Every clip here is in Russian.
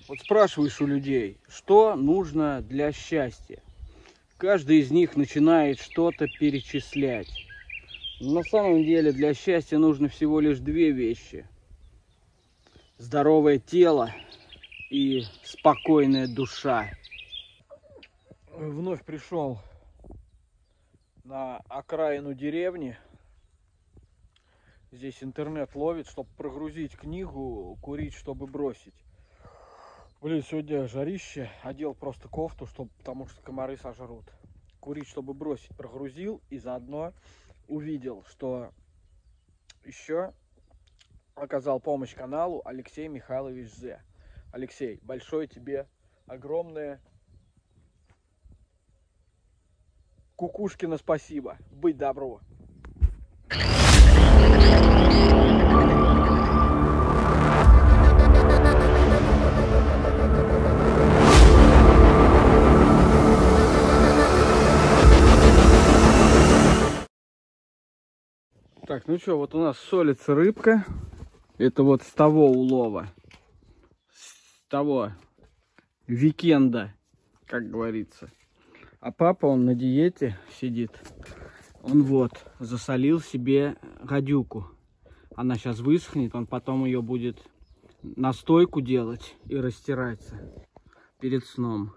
Вот спрашиваешь у людей, что нужно для счастья. Каждый из них начинает что-то перечислять. На самом деле для счастья нужно всего лишь две вещи. Здоровое тело и спокойная душа. Вновь пришел на окраину деревни. Здесь интернет ловит, чтобы прогрузить книгу, курить, чтобы бросить. Блин, сегодня жарище. Одел просто кофту, потому что комары сожрут. Курить, чтобы бросить, прогрузил. И заодно увидел, что еще оказал помощь каналу Алексей Михайлович З. Алексей, большое тебе огромное кукушкино спасибо. Быть добро. Так, ну что, вот у нас солится рыбка. Это вот с того улова. С того викенда, как говорится. А папа, он на диете сидит. Он вот засолил себе гадюку. Она сейчас высохнет, он потом ее будет настойку делать и растираться перед сном.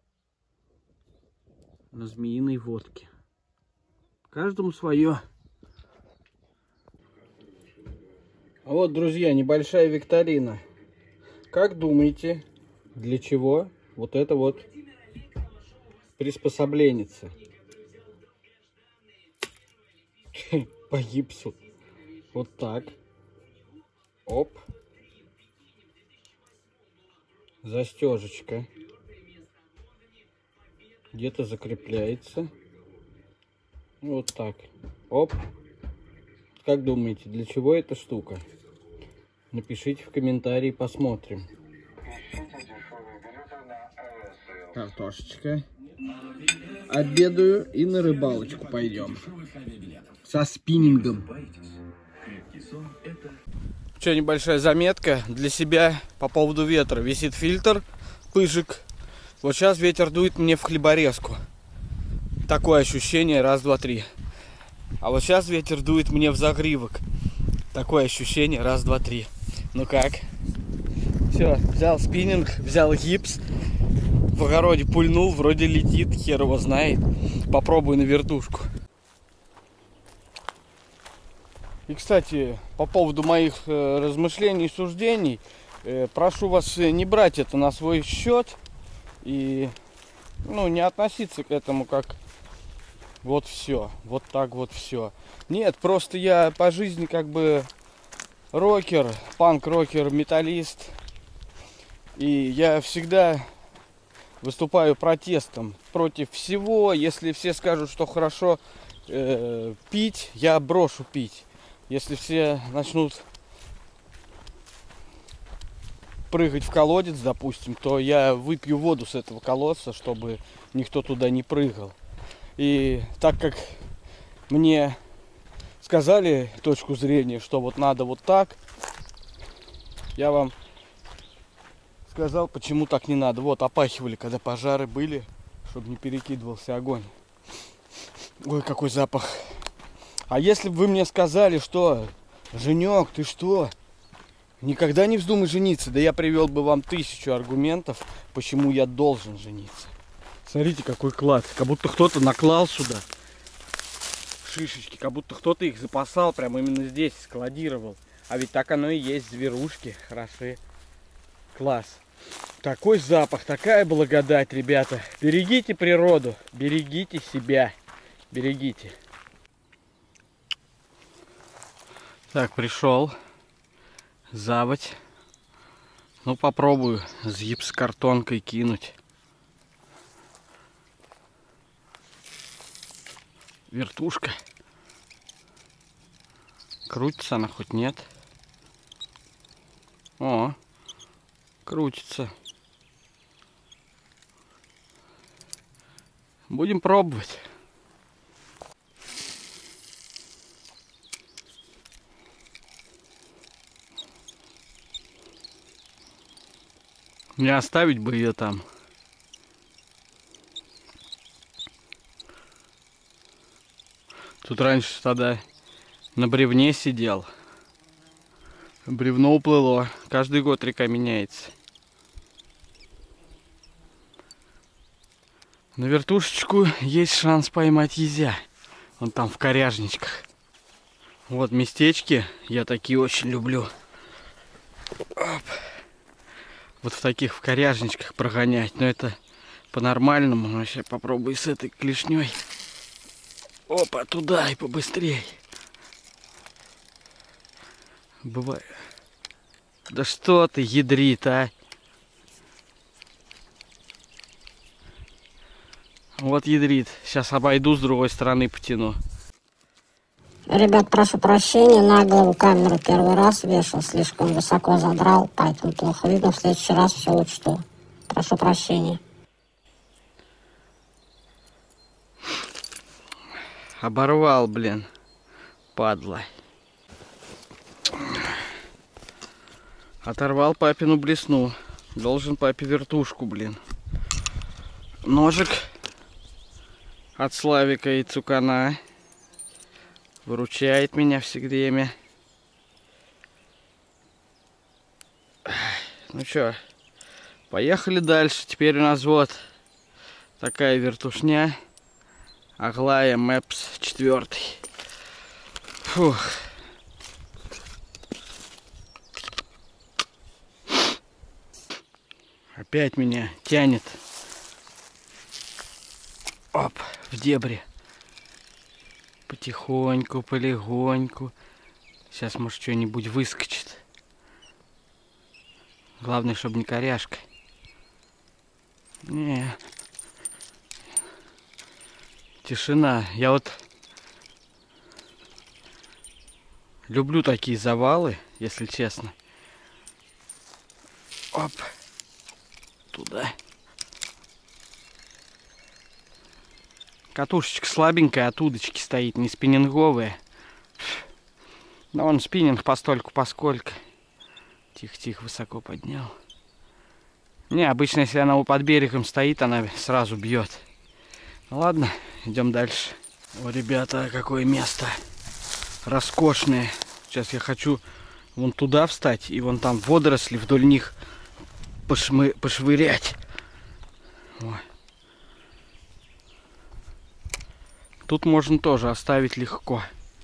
На змеиной водке. Каждому свое. А вот, друзья, небольшая викторина. Как думаете, для чего вот это вот приспособленница? По гипсу. Вот так. Оп. Застежечка. Где-то закрепляется. Вот так. Оп. Как думаете, для чего эта штука? Напишите в комментарии, посмотрим. Картошечка. Обедаю и на рыбалочку пойдем. Со спиннингом. Что, небольшая заметка для себя по поводу ветра. Висит фильтр, пыжик. Вот сейчас ветер дует мне в хлеборезку. Такое ощущение, раз, два, три. А вот сейчас ветер дует мне в загривок. Такое ощущение, раз, два, три. Ну как? Все, взял спиннинг, взял гипс. В огороде пульнул, вроде летит, хер его знает. Попробую на вертушку. И, кстати, по поводу моих размышлений и суждений, прошу вас не брать это на свой счет и не относиться к этому как вот все, вот так вот все. Нет, просто я по жизни как бы рокер, панк-рокер, металлист. И я всегда выступаю протестом против всего. Если все скажут, что хорошо пить, я брошу пить. Если все начнут прыгать в колодец, допустим, то я выпью воду с этого колодца, чтобы никто туда не прыгал. И так как мне сказали точку зрения, что вот надо вот так, я вам сказал, почему так не надо. Вот, опахивали, когда пожары были, чтобы не перекидывался огонь. Ой, какой запах. А если бы вы мне сказали, что, Женек, ты что, никогда не вздумай жениться, да я привел бы вам 1000 аргументов, почему я должен жениться. Смотрите, какой клад. Как будто кто-то наклал сюда шишечки, как будто кто-то их запасал, прямо именно здесь складировал. А ведь так оно и есть, зверушки хороши. Класс. Такой запах, такая благодать, ребята. Берегите природу, берегите себя, берегите. Так, пришел. Заводь. Ну, попробую с гипсокартонкой кинуть. Вертушка. Крутится она хоть нет? О, крутится. Будем пробовать. Не оставить бы ее там. Тут раньше тогда на бревне сидел. Бревно уплыло. Каждый год река меняется. На вертушечку есть шанс поймать езя. Вон там в коряжничках. Вот местечки. Я такие очень люблю. Оп. Вот в таких в коряжничках прогонять. Но это по-нормальному. Но сейчас попробую с этой клешней. Опа, туда и побыстрее. Бывает. Да что ты, ядрит, а? Вот ядрит. Сейчас обойду с другой стороны, потяну. Ребят, прошу прощения, на голову камеру первый раз вешал, слишком высоко задрал, поэтому плохо видно. В следующий раз все учту. Прошу прощения. Оборвал, блин, падла. Оторвал папину блесну. Должен папе вертушку, блин. Ножик от Славика и Цукана. Выручает меня всегда. Ну чё, поехали дальше. Теперь у нас вот такая вертушня. Аглая Мэпс 4. Фух. Опять меня тянет. Оп, в дебри. Потихоньку, полегоньку. Сейчас, может, что-нибудь выскочит. Главное, чтобы не коряшка. Не. Тишина. Я вот люблю такие завалы, если честно. Оп. Туда. Катушечка слабенькая, от удочки стоит, не спиннинговая. Да он спиннинг постольку поскольку. Тихо-тихо, высоко поднял. Не, обычно, если она под берегом стоит, она сразу бьет. Ну ладно, идем дальше. О, ребята, какое место. Роскошное. Сейчас я хочу вон туда встать, и вон там водоросли вдоль них пошвырять. О. Тут можно тоже оставить легко.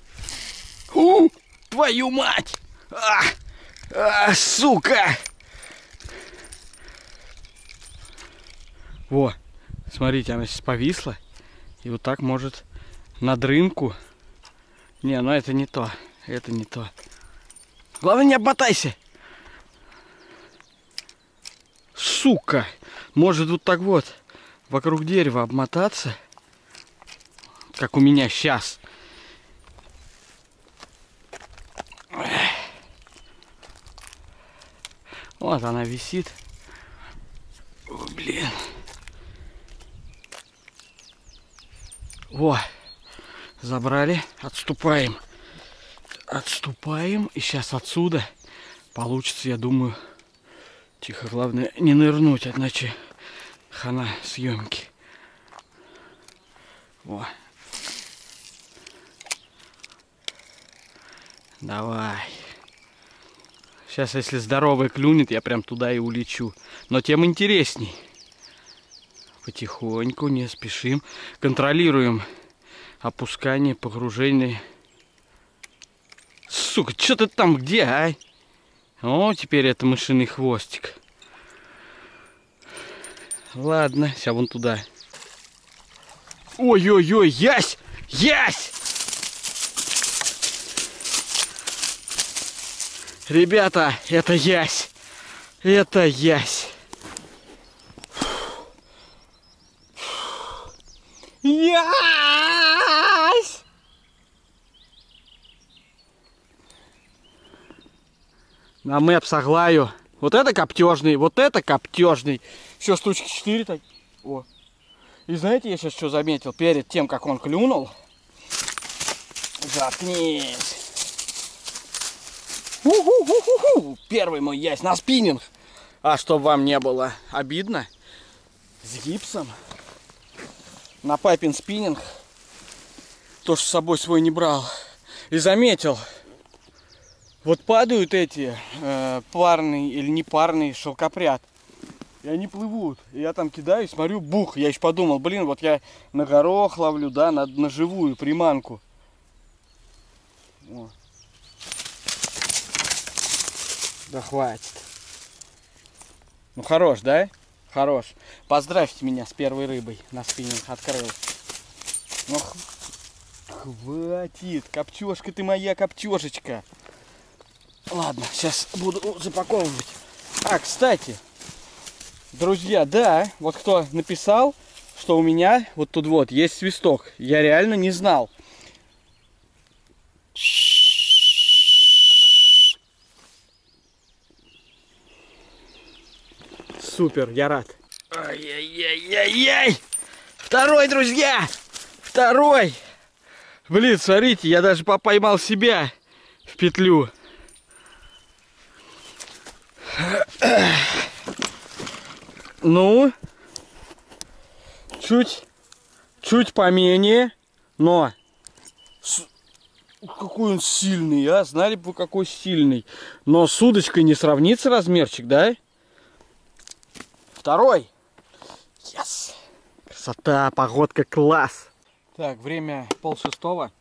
Твою мать! Сука! Во, смотрите, она сейчас повисла. И вот так может над рынку. Не, ну это не то. Это не то. Главное, не обмотайся! Сука! Может вот так вот вокруг дерева обмотаться. Как у меня сейчас. Вот она висит. О, блин. Во. Забрали. Отступаем. Отступаем. И сейчас отсюда получится, я думаю. Тихо, главное не нырнуть, иначе хана съемки. Во. Давай. Сейчас, если здоровый клюнет, я прям туда и улечу. Но тем интересней. Потихоньку, не спешим. Контролируем опускание, погружение. Сука, что ты там где, а? О, теперь это мышиный хвостик. Ладно, сейчас вон туда. Ой-ой-ой, ясь! Ясь! Ребята, это ясь. Это ясь. Ясь! На Мэпс Аглаю. Вот это коптежный, вот это коптежный. Все, штучки 4 так. О. И знаете, я сейчас что заметил? Перед тем, как он клюнул. Заткнись. У-ху-ху-ху-ху. Первый мой ясь на спиннинг. А чтобы вам не было обидно, с гипсом на папин спиннинг, то, что с собой свой не брал, и заметил, вот падают эти парные или непарные шелкопряд, и они плывут, и я там кидаю, смотрю, бух, я еще подумал, блин, вот я на горох ловлю, да, на живую приманку. О. Да хватит. Ну хорош, да? Хорош. Поздравьте меня с первой рыбой. На спиннинг открыл. Ну хватит. Копчёшка ты моя, копчёшечка. Ладно, сейчас буду запаковывать. А, кстати, друзья, да, вот кто написал, что у меня вот тут вот есть свисток. Я реально не знал. Супер, я рад. Ай-яй-яй-яй-яй! Второй, друзья! Второй! Блин, смотрите, я даже поймал себя в петлю. Ну, чуть поменее, но какой он сильный, а? Знали бы вы, какой сильный. Но с удочкой не сравнится размерчик, да? Второй. Yes. Красота, погодка, класс. Так, время 5:30.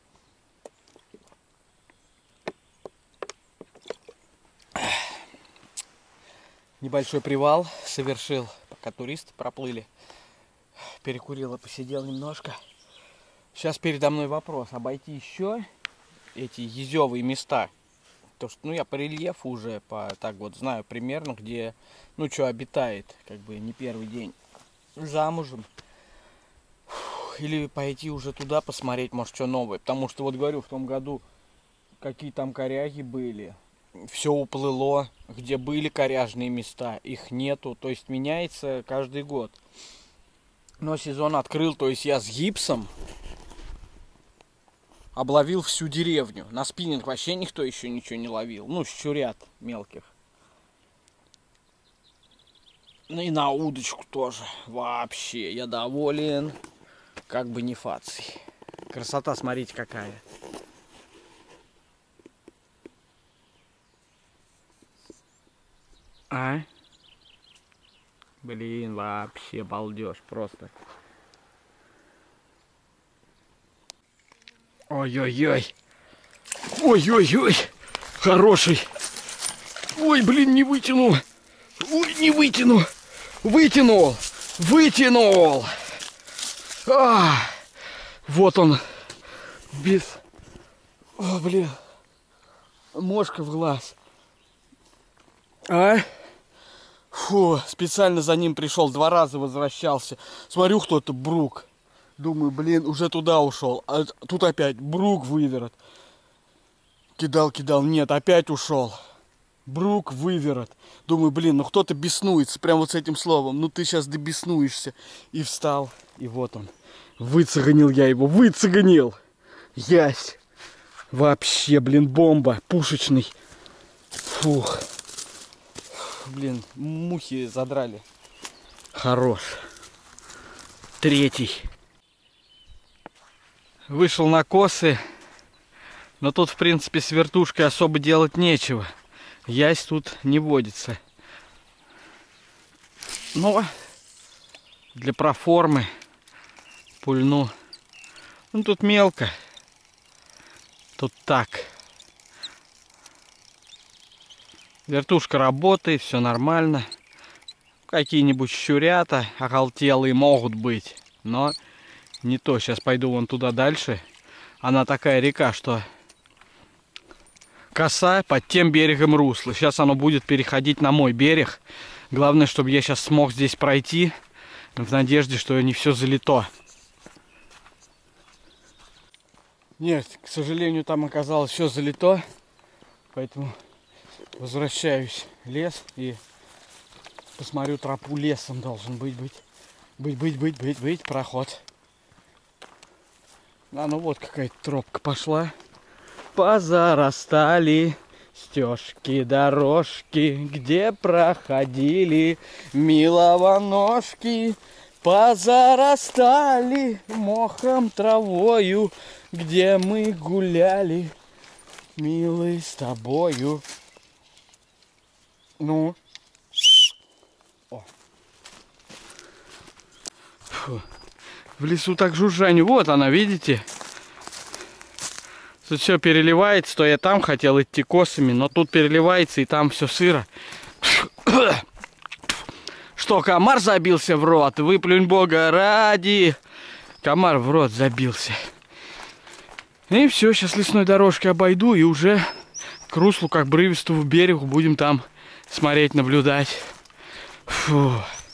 Небольшой привал совершил, пока туристы проплыли. Перекурил и посидел немножко. Сейчас передо мной вопрос. Обойти еще эти езевые места. То, что, ну, я по рельефу уже, так вот знаю примерно, где, ну, что обитает, как бы не первый день замужем. Или пойти уже туда посмотреть, может, что новое. Потому что, вот говорю, в том году какие там коряги были. Все уплыло. Где были коряжные места, их нету. То есть меняется каждый год. Но сезон открыл, то есть я с гипсом обловил всю деревню. На спиннинг вообще никто еще ничего не ловил. Ну, щурят мелких. Ну и на удочку тоже. Вообще, я доволен. Как бы не фаций. Красота, смотрите, какая. А? Блин, вообще балдеж просто. Ой-ой-ой. Ой-ой-ой. Хороший. Ой, блин, не вытянул. Ой, не вытяну. Вытянул. Вытянул. А, вот он. Без... О, блин. Мошка в глаз. А? Фу, специально за ним пришел, 2 раза возвращался. Смотрю, кто-то брук. Думаю, блин, уже туда ушел. А тут опять брук выверот. Кидал, нет, опять ушел. Брук выверот. Думаю, блин, ну кто-то беснуется, прям вот с этим словом. Ну ты сейчас добеснуешься. И встал, и вот он. Выцеганил я его, выцеганил. Ясь. Вообще, блин, бомба, пушечный. Фух. Блин, мухи задрали. Хорош. Третий. Вышел на косы. Но тут, в принципе, с вертушкой особо делать нечего. Ясь тут не водится. Но для проформы пульну. Ну, тут мелко. Тут так. Вертушка работает, все нормально. Какие-нибудь щурята оголтелые могут быть. Но не то. Сейчас пойду вон туда дальше. Она такая река, что коса под тем берегом русла. Сейчас оно будет переходить на мой берег. Главное, чтобы я сейчас смог здесь пройти. В надежде, что не все залито. Нет, к сожалению, там оказалось все залито. Поэтому возвращаюсь в лес и посмотрю тропу лесом. Должен быть проход. А ну вот какая-то тропка пошла. Позарастали Стежки, дорожки, где проходили милого ножки, позарастали мохом травою, где мы гуляли, милый, с тобою. Ну. О. Фу. В лесу так жужжание. Вот она, видите? Тут все переливается, то я там хотел идти косами, но тут переливается и там все сыро. Что, комар забился в рот? Выплюнь бога ради. Комар в рот забился. И все, сейчас лесной дорожкой обойду и уже к руслу, как брывистому берегу, будем там смотреть, наблюдать. Фу.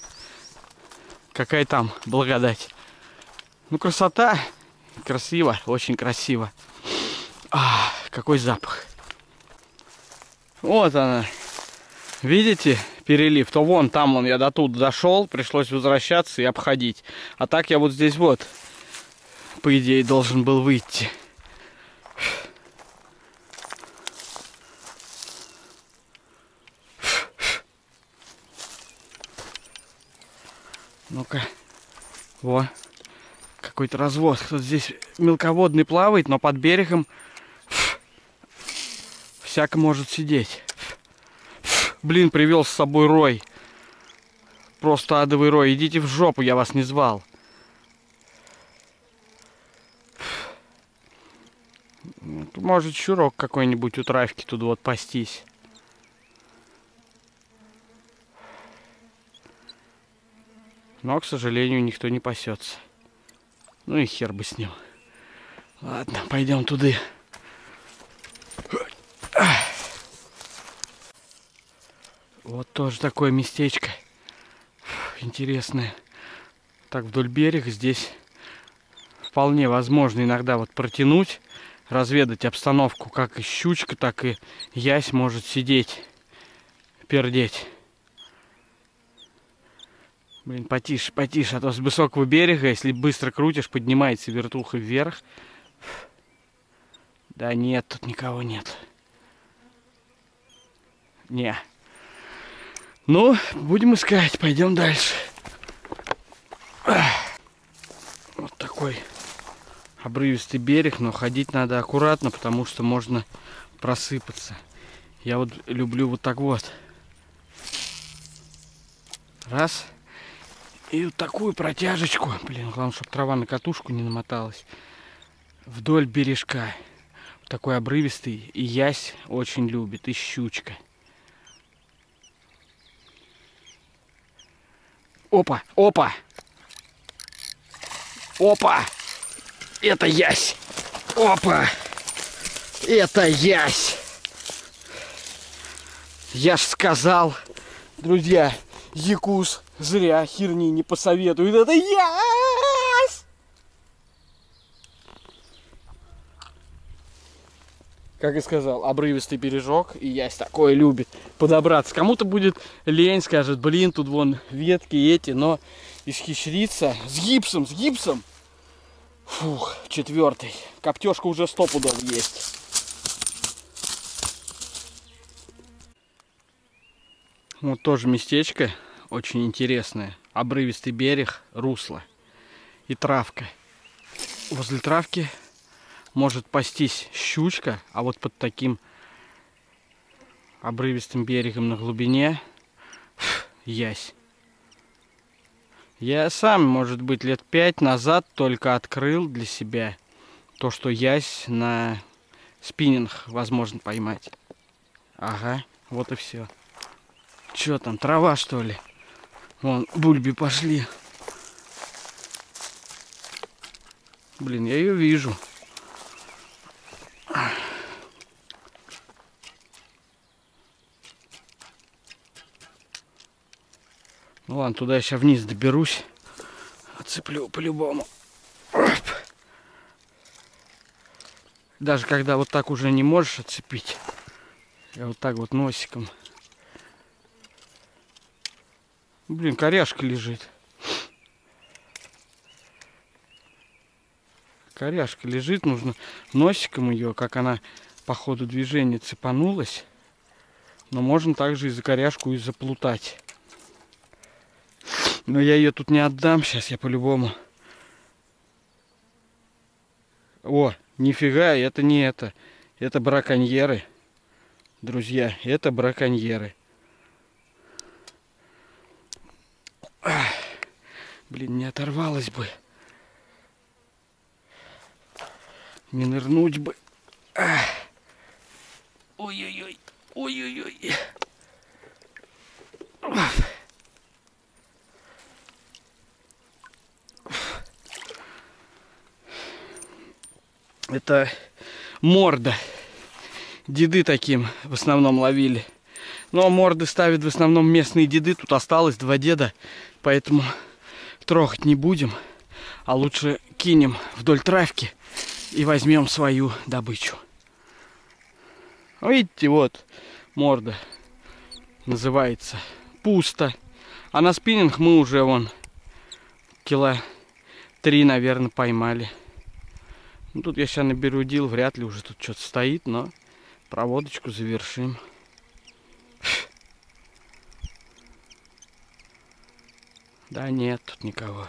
Какая там благодать. Ну, красота. Красиво, очень красиво. Какой запах. Вот она. Видите, перелив? То вон там я до тут дошел, пришлось возвращаться и обходить. А так я вот здесь вот, по идее, должен был выйти. Ну-ка. Во. Какой-то развод. Кто-то здесь мелководный плавает, но под берегом всяко может сидеть. Блин, привел с собой рой. Просто адовый рой. Идите в жопу, я вас не звал. Может, щурок какой-нибудь у травки тут вот пастись. Но, к сожалению, никто не пасется. Ну и хер бы с ним. Ладно, пойдем туда. Вот тоже такое местечко интересное. Так, вдоль берега здесь вполне возможно иногда вот протянуть, разведать обстановку, как и щучка, так и ясь может сидеть, пердеть. Блин, потише, потише, а то с высокого берега, если быстро крутишь, поднимается вертуха вверх. Да нет, тут никого нет. Не. Ну, будем искать, пойдем дальше. Вот такой обрывистый берег, но ходить надо аккуратно, потому что можно просыпаться. Я вот люблю вот так вот. Раз. И вот такую протяжечку. Блин, главное, чтобы трава на катушку не намоталась. Вдоль бережка. Вот такой обрывистый. И ясь очень любит, и щучка. Опа, опа. Опа. Это ясь. Опа. Это ясь. Я ж сказал, друзья, якус зря херни не посоветует. Это ясь. Как и сказал, обрывистый бережок, и ясь такое любит подобраться. Кому-то будет лень, скажет, блин, тут вон ветки эти, но исхищриться с гипсом, с гипсом. Фух, 4-й. Коптёшка уже 100 пудов есть. Вот тоже местечко очень интересное. Обрывистый берег, русло и травка. Возле травки может пастись щучка, а вот под таким обрывистым берегом на глубине ясь. Я сам, может быть, лет 5 назад только открыл для себя то, что ясь на спиннинг возможно поймать. Ага, вот и все. Че там, трава, что ли? Вон, бульби пошли. Блин, я ее вижу. Ну ладно, туда я сейчас вниз доберусь. Отцеплю по-любому. Даже когда вот так уже не можешь отцепить. Я вот так вот носиком. Блин, коряшка лежит. Коряшка лежит, нужно носиком ее, как она по ходу движения цепанулась, Но можно также и за коряшку и заплутать. Но я ее тут не отдам. Сейчас я по-любому. О, нифига, это не это. Это браконьеры. Друзья, это браконьеры. Ах, блин, не оторвалась бы. Не нырнуть бы. Ой-ой-ой. Ой-ой-ой. Это морда. Деды таким в основном ловили. Но морды ставят в основном местные деды. Тут осталось 2 деда. Поэтому трогать не будем. А лучше кинем вдоль травки и возьмем свою добычу. Видите, вот морда называется. Пусто. А на спиннинг мы уже вон кило 3, наверное, поймали. Ну, тут я сейчас наберу дил, вряд ли уже тут что-то стоит, но проводочку завершим. Да нет, тут никого.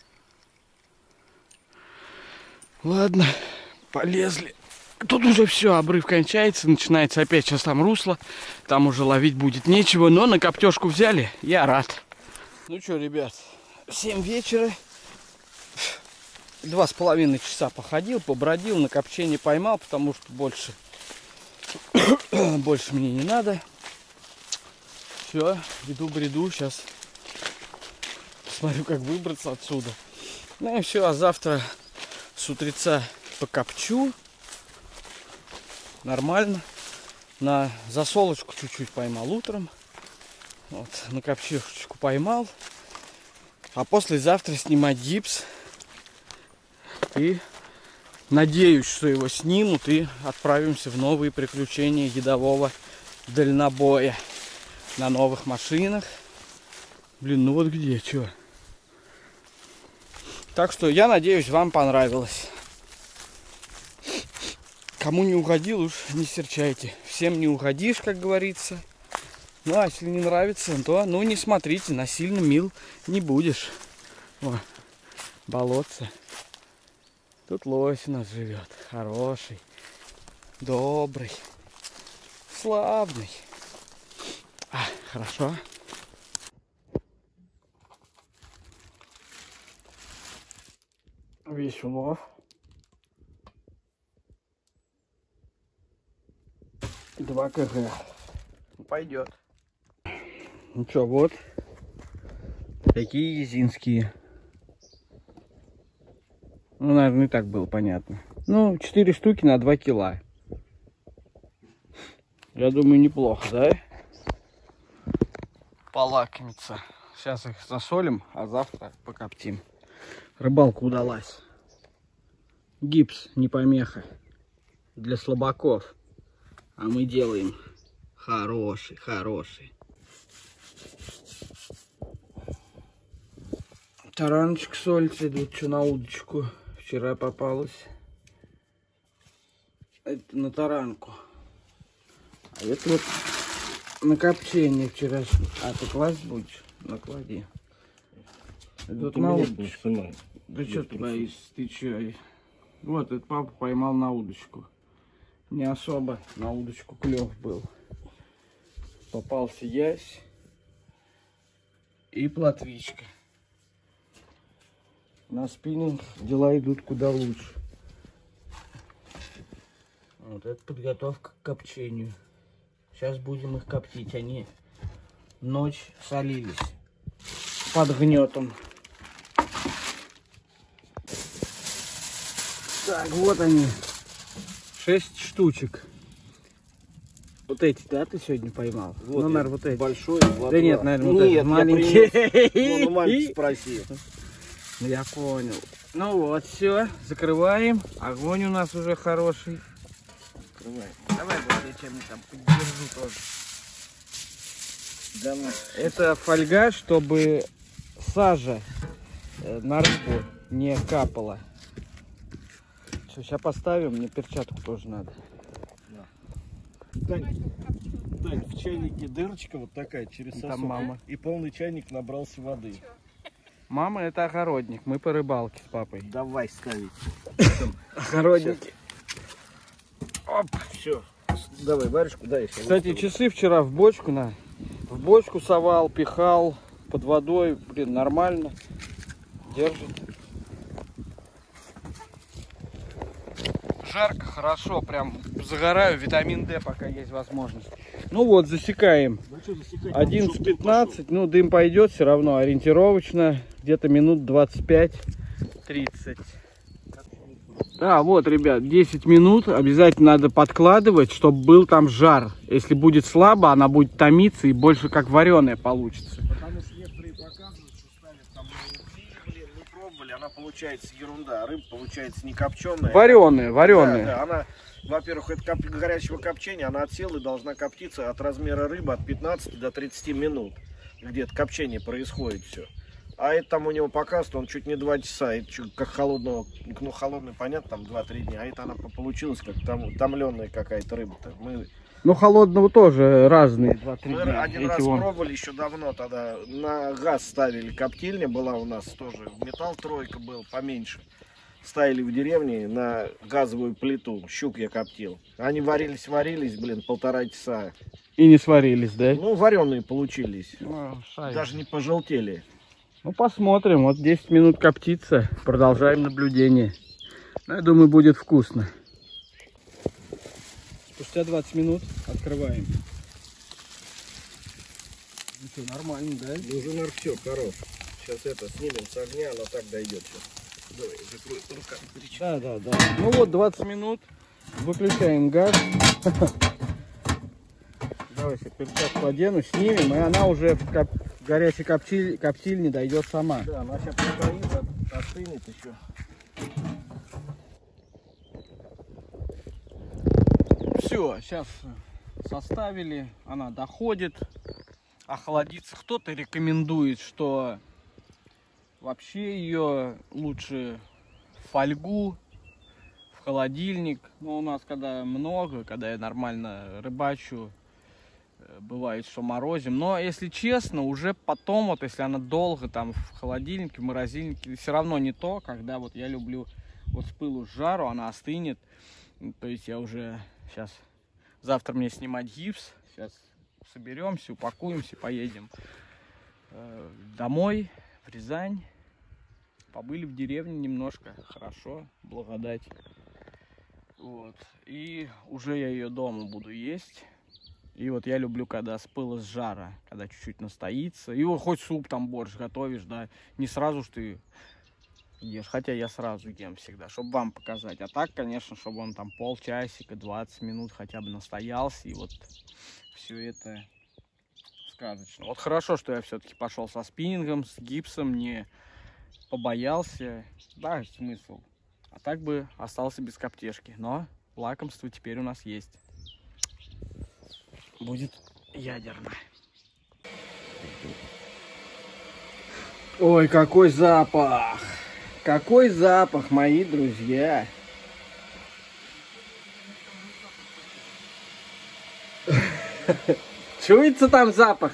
Ладно, полезли. Тут уже все, обрыв кончается, начинается опять сейчас там русло. Там уже ловить будет нечего, но на коптёшку взяли, я рад. Ну что, ребят, 7 вечера. 2,5 часа походил, побродил, на копчение поймал, потому что больше мне не надо. Все, бреду, сейчас посмотрю, как выбраться отсюда. Ну и все, а завтра с утреца покопчу. Нормально. На засолочку чуть-чуть поймал утром. Вот, на копчушечку поймал. А послезавтра снимать гипс. И надеюсь, что его снимут и отправимся в новые приключения едового дальнобоя. На новых машинах. Блин, ну вот где, что? Так что я надеюсь, вам понравилось. Кому не угодил, уж не серчайте. Всем не угодишь, как говорится. Ну, а если не нравится, то, ну, не смотрите, насильно мил не будешь. О, болотце. Тут лось у нас живет. Хороший, добрый, славный. Хорошо. Весь улов. 2 кг. Пойдет. Ну что, вот. Такие езинские. Ну, наверное, и так было понятно. Ну, 4 штуки на 2 кило. Я думаю, неплохо, да? Полакомиться. Сейчас их засолим, а завтра покоптим. Рыбалка удалась. Гипс не помеха. Для слабаков. А мы делаем хороший. Тараночек солится, идут что на удочку. Вчера попалась. Это на таранку. А это вот на копчение вчерашнее. А ты класть будешь? Наклади. Это на удочку. Да что ты боишься? Ты что? Вот, этот папа поймал на удочку. Не особо на удочку клев был. Попался ясь и плотвичка. На спиннинг дела идут куда лучше. Вот это подготовка к копчению. Сейчас будем их коптить. Они ночь солились под гнетом. Так, вот они. 6 штучек. Вот эти, да, ты сегодня поймал? Вот, ну, наверное, вот эти. Большой, да нет, наверное, вот эти маленькие. Ну, маленький спроси. Ну, я понял. Ну вот, все, закрываем. Огонь у нас уже хороший. Открывай. Давай, вот я чем-нибудь там поддержу тоже. Да, ну. Это фольга, чтобы сажа на рыбу не капала. Все, сейчас поставим, мне перчатку тоже надо. Да. Стань, в чайнике дырочка вот такая через Там сосок. мама. И полный чайник набрался воды. Мама это огородник, мы по рыбалке с папой. Давай ставить. Огородники. Оп, все. Давай варежку, дай. Кстати, часы вчера в бочку совал, пихал под водой, блин, нормально, держит. Жарко, хорошо, прям загораю, витамин D, пока есть возможность. Ну вот, засекаем. 11:15, ну дым пойдет все равно, ориентировочно, где-то минут 25-30. Да, вот, ребят, 10 минут, обязательно надо подкладывать, чтобы был там жар. Если будет слабо, она будет томиться и больше как вареная получится. Потому что некоторые показывают, что ставят там на угли, блин, мы пробовали, она получается ерунда, а рыба получается не копченая. Вареная. Да, она, во-первых, это горячего копчения, она от силы должна коптиться от размера рыбы от 15 до 30 минут. Где-то копчение происходит все. А это там у него показывает, он чуть не 2 часа, это как холодного, ну холодный, понятно, там 2-3 дня, а это она получилась как там томленая какая-то рыба-то. Ну, холодного тоже разные, 2-3 Мы дня. один раз пробовали еще давно тогда, на газ ставили, коптильня была у нас тоже, металл тройка был поменьше. Ставили в деревне на газовую плиту, щук я коптил. Они варились, блин, 1,5 часа. И не сварились, да? Ну, вареные получились, Ну, даже не пожелтели. Ну, посмотрим, вот 10 минут коптится, продолжаем наблюдение. Ну, я думаю, будет вкусно. Спустя 20 минут открываем. Ну что, нормально, да? Уже все, хорош. Сейчас это снимем с огня, она так дойдет сейчас. Давай, закрой руками. Да. Ну вот 20 минут. Выключаем газ. Давайте перчатку одену, снимем, и она уже в горячей коптильне дойдет сама. Да, она сейчас постоит, остынет еще. Все, сейчас составили, она доходит, охладится. Кто-то рекомендует, что вообще ее лучше в фольгу, в холодильник. Но у нас когда много, когда я нормально рыбачу, бывает, что морозим. Но если честно, уже потом, вот если она долго там в холодильнике, в морозильнике, все равно не то, когда вот я люблю вот с пылу с жару, она остынет. То есть я уже сейчас, завтра мне снимать гипс, сейчас соберемся, упакуемся, поедем домой, в Рязань. Побыли в деревне немножко, хорошо, благодать. Вот. И уже я ее дома буду есть. И вот я люблю, когда с пыла с жара, когда чуть-чуть настоится. И вот хоть суп там, борщ готовишь, да, не сразу ж ты ешь. Хотя я сразу ем всегда, чтобы вам показать. А так, конечно, чтобы он там полчасика, 20 минут хотя бы настоялся. И вот все это сказочно. Вот хорошо, что я все-таки пошел со спиннингом, с гипсом, не побоялся. Да, смысл. А так бы остался без коптешки. Но лакомство теперь у нас есть. Будет ядерно. Ой, какой запах! Какой запах, мои друзья! Чуется там запах?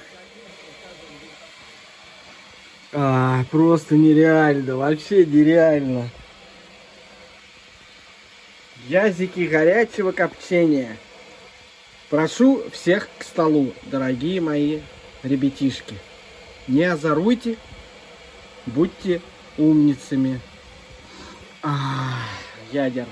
Просто нереально, вообще нереально. Языки горячего копчения. Прошу всех к столу, дорогие мои ребятишки. Не озоруйте, будьте умницами. Ядер.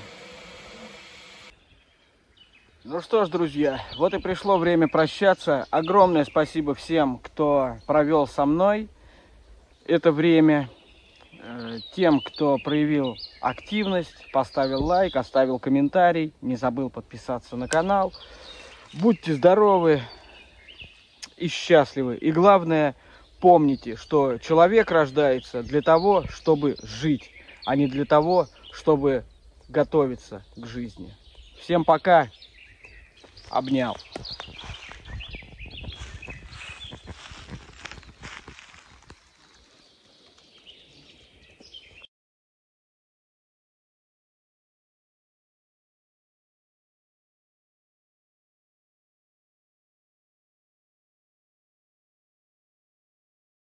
Ну что ж, друзья, вот и пришло время прощаться. Огромное спасибо всем, кто провел со мной это время. Тем, кто проявил активность, поставил лайк, оставил комментарий, не забыл подписаться на канал. Будьте здоровы и счастливы. И главное, помните, что человек рождается для того, чтобы жить, а не для того, чтобы готовиться к жизни. Всем пока. Обнял.